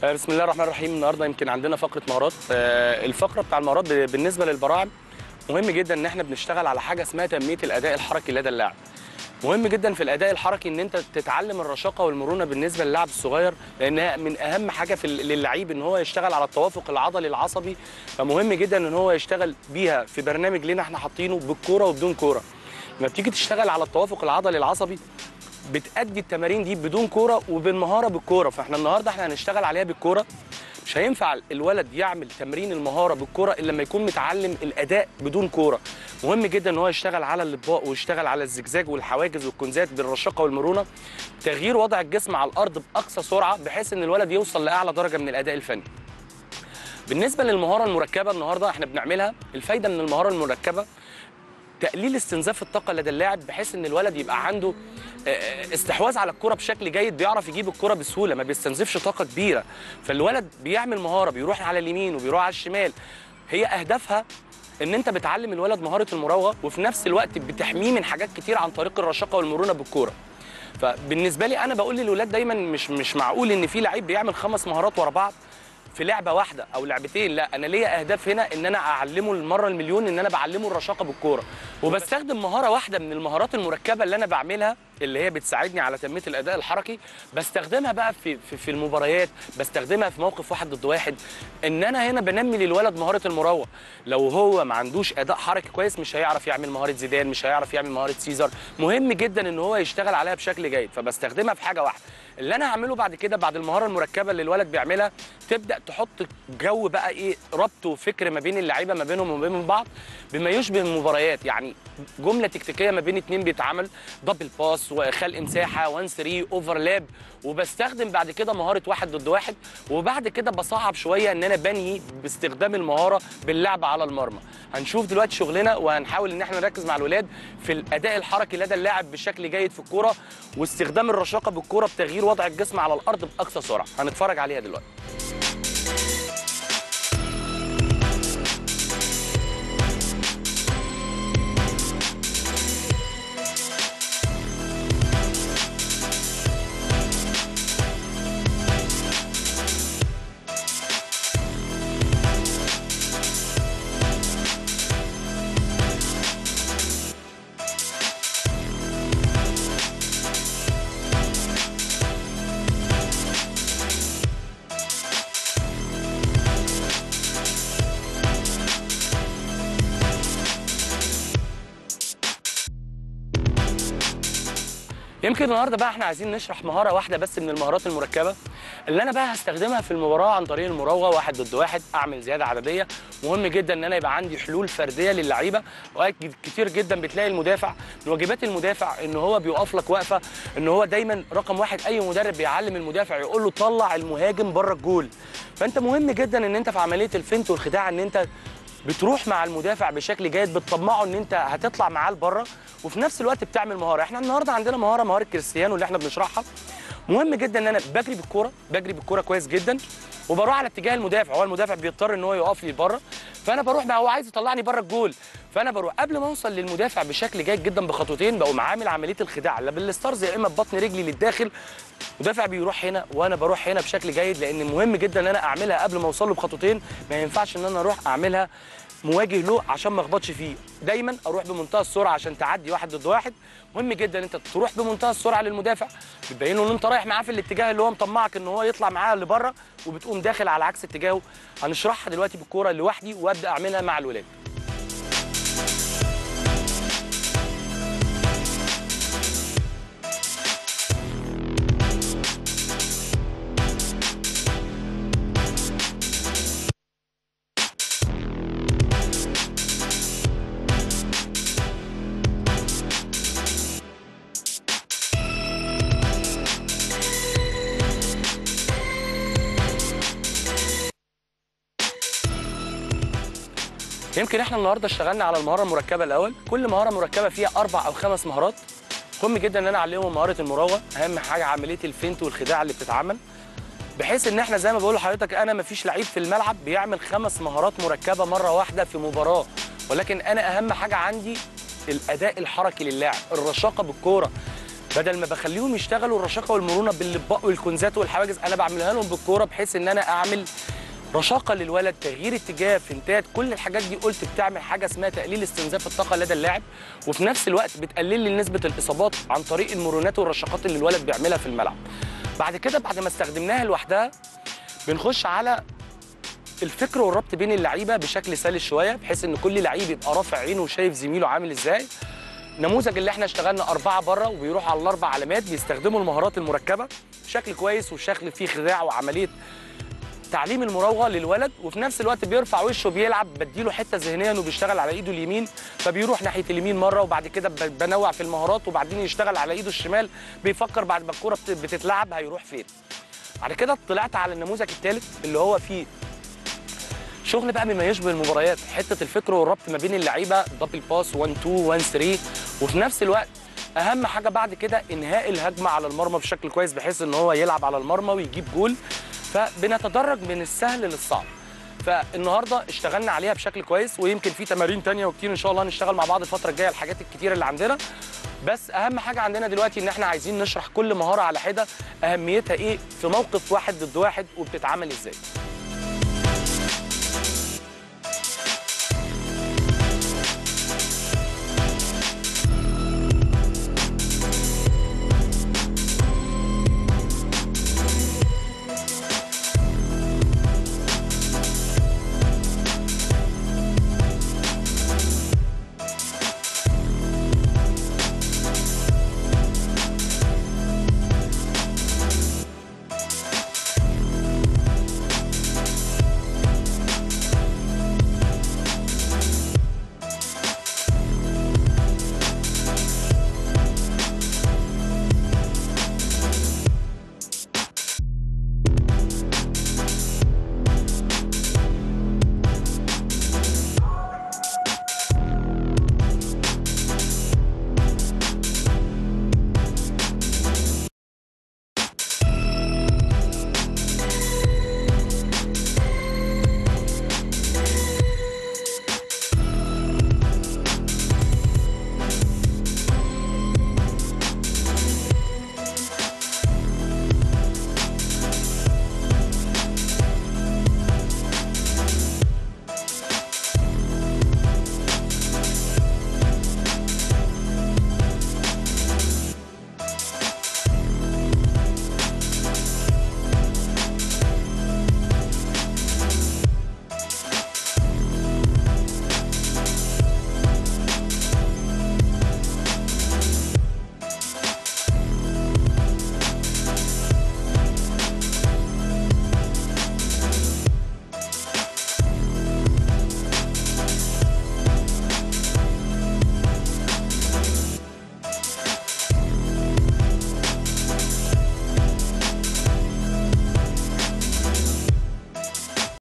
بسم الله الرحمن الرحيم. النهارده يمكن عندنا فقره مهارات. الفقره بتاع المهارات بالنسبه للبراعم مهم جدا ان احنا بنشتغل على حاجه اسمها تنميه الاداء الحركي لدى اللاعب. مهم جدا في الاداء الحركي ان انت تتعلم الرشاقه والمرونه بالنسبه للاعب الصغير، لانها من اهم حاجه للعيب ان هو يشتغل على التوافق العضلي العصبي. فمهم جدا ان هو يشتغل بيها في برنامج لنا احنا حاطينه بالكوره وبدون كوره. لما بتيجي تشتغل على التوافق العضلي العصبي بتأدي التمارين دي بدون كوره وبالمهاره بالكوره. فاحنا النهارده هنشتغل عليها بالكوره. مش هينفع الولد يعمل تمرين المهاره بالكوره الا لما يكون متعلم الاداء بدون كوره. مهم جدا ان هو يشتغل على الاطباق ويشتغل على الزجزاج والحواجز والكنزات بالرشاقه والمرونه، تغيير وضع الجسم على الارض باقصى سرعه بحيث ان الولد يوصل لاعلى درجه من الاداء الفني. بالنسبه للمهاره المركبه النهارده احنا بنعملها. الفايده من المهاره المركبه تقليل استنزاف الطاقه لدى اللاعب، بحيث ان الولد يبقى عنده استحواذ على الكره بشكل جيد، بيعرف يجيب الكره بسهوله، ما بيستنزفش طاقه كبيره. فالولد بيعمل مهاره، بيروح على اليمين وبيروح على الشمال. هي اهدافها ان انت بتعلم الولد مهاره المراوغه، وفي نفس الوقت بتحميه من حاجات كتير عن طريق الرشاقه والمرونه بالكوره. فبالنسبه لي انا بقول للولاد دايما مش معقول ان في لعيب بيعمل 5 مهارات ورا بعض في لعبه واحده او لعبتين. لا، انا ليا اهداف هنا ان انا اعلمه المره المليون ان انا بعلمه الرشاقه بالكوره، وبستخدم مهاره واحده من المهارات المركبه اللي انا بعملها اللي هي بتساعدني على تنميه الاداء الحركي. بستخدمها بقى في المباريات، بستخدمها في موقف 1 ضد 1. ان انا هنا بنمي للولد مهاره المراوغه. لو هو ما عندوش اداء حركي كويس مش هيعرف يعمل مهاره زيدان، مش هيعرف يعمل مهاره سيزر. مهم جدا ان هو يشتغل عليها بشكل جيد. فبستخدمها في حاجه واحده. اللي انا هعمله بعد كده بعد المهاره المركبه اللي الولد بيعملها، تبدا تحط جو بقى ايه، ربط وفكر ما بين اللعيبه ما بينهم وما بين بعض بما يشبه المباريات. يعني جمله تكتيكيه ما بين 2 بيتعمل، دبل باس وخلق مساحه 1 3 اوفرلاب. وبستخدم بعد كده مهاره 1 ضد 1. وبعد كده بصعب شويه ان انا بنهي باستخدام المهاره باللعب على المرمى. هنشوف دلوقتي شغلنا وهنحاول ان احنا نركز مع الولاد في الاداء الحركي لدى اللاعب بشكل جيد في الكوره، واستخدام الرشاقه بالكوره بتغيير وضع الجسم على الارض باقصى سرعه. هنتفرج عليها دلوقتي. يمكن النهارده بقى احنا عايزين نشرح مهاره واحده بس من المهارات المركبه اللي انا بقى هستخدمها في المباراه عن طريق المراوغه 1 ضد 1، اعمل زياده عدديه. مهم جدا ان انا يبقى عندي حلول فرديه للعيبه. اوقات كتير جدا بتلاقي المدافع من واجبات المدافع ان هو بيقف لك واقفه، ان هو دايما رقم 1 اي مدرب بيعلم المدافع يقول له طلع المهاجم بره الجول. فانت مهم جدا ان انت في عمليه الفنت والخداع ان انت بتروح مع المدافع بشكل جيد، بتطمعه ان انت هتطلع معاه لبره، وفي نفس الوقت بتعمل مهاره. احنا النهارده عندنا مهاره كريستيانو اللي احنا بنشرحها. مهم جدا ان انا بجري بالكوره كويس جدا، وبروح على اتجاه المدافع. هو المدافع بيضطر ان هو يقف لي بره، فانا بروح بقى، هو عايز يطلعني بره الجول، فانا بروح قبل ما اوصل للمدافع بشكل جيد جدا بخطوتين، بقوم عامل عمليه الخداع لا بالستارز يا اما ببطن رجلي للداخل. المدافع بيروح هنا وانا بروح هنا بشكل جيد، لان مهم جدا ان انا اعملها قبل ما اوصل له بخطوتين. ما ينفعش ان انا اروح اعملها مواجه له عشان ما اخبطش فيه. دايما اروح بمنتهى السرعه عشان تعدي 1 ضد 1. مهم جدا انت تروح بمنتهى السرعه للمدافع، بتبين له ان انت رايح معاه في الاتجاه اللي هو مطمعك ان هو يطلع معاه لبره، وبتقوم داخل على عكس اتجاهه. هنشرحها دلوقتي بالكوره لوحدي وابدا اعملها مع الولاد. يمكن احنا النهارده اشتغلنا على المهاره المركبه الاول. كل مهاره مركبه فيها 4 أو 5 مهارات. مهم جدا ان انا اعلمهم مهاره المراوغه، اهم حاجه عمليه الفنت والخداع اللي بتتعمل، بحيث ان احنا زي ما بقول لحضرتك انا مفيش لعيب في الملعب بيعمل 5 مهارات مركبه مره واحده في مباراه، ولكن انا اهم حاجه عندي الاداء الحركي للاعب، الرشاقه بالكوره. بدل ما بخليهم يشتغلوا الرشاقه والمرونه بالاطباق والكنزات والحواجز، انا بعملها لهم بالكوره بحيث ان انا اعمل رشاقه للولد، تغيير اتجاه، فنتات، كل الحاجات دي قلت بتعمل حاجه اسمها تقليل استنزاف الطاقه لدى اللاعب، وفي نفس الوقت بتقلل لي نسبه الاصابات عن طريق المرونات والرشاقات اللي الولد بيعملها في الملعب. بعد كده بعد ما استخدمناها لوحدها بنخش على الفكر والربط بين اللعيبه بشكل سلس شويه، بحيث ان كل لعيب يبقى رافع عينه وشايف زميله عامل ازاي. نموذج اللي احنا اشتغلنا 4 بره وبيروحوا على ال4 علامات، بيستخدموا المهارات المركبه بشكل كويس وشكل فيه خداع وعمليه تعليم المراوغه للولد، وفي نفس الوقت بيرفع وشه بيلعب، بديله حته ذهنيا انه بيشتغل على ايده اليمين فبيروح ناحيه اليمين مره، وبعد كده بنوع في المهارات، وبعدين يشتغل على ايده الشمال بيفكر بعد ما الكوره بتتلعب هيروح فين. بعد كده طلعت على النموذج الثالث اللي هو فيه شغل بقى مما يشبه المباريات، حته الفكر والربط ما بين اللعيبه، دبل باس 1 2 1 3، وفي نفس الوقت اهم حاجه بعد كده انهاء الهجمه على المرمى بشكل كويس بحيث ان هو يلعب على المرمى ويجيب جول. فبنتدرج من السهل للصعب. فالنهارده اشتغلنا عليها بشكل كويس، ويمكن في تمارين تانية وكتير ان شاء الله هنشتغل مع بعض الفتره الجايه الحاجات الكتيره اللي عندنا. بس اهم حاجه عندنا دلوقتي ان احنا عايزين نشرح كل مهاره على حده اهميتها ايه في موقف 1 ضد 1 وبتتعمل ازاي.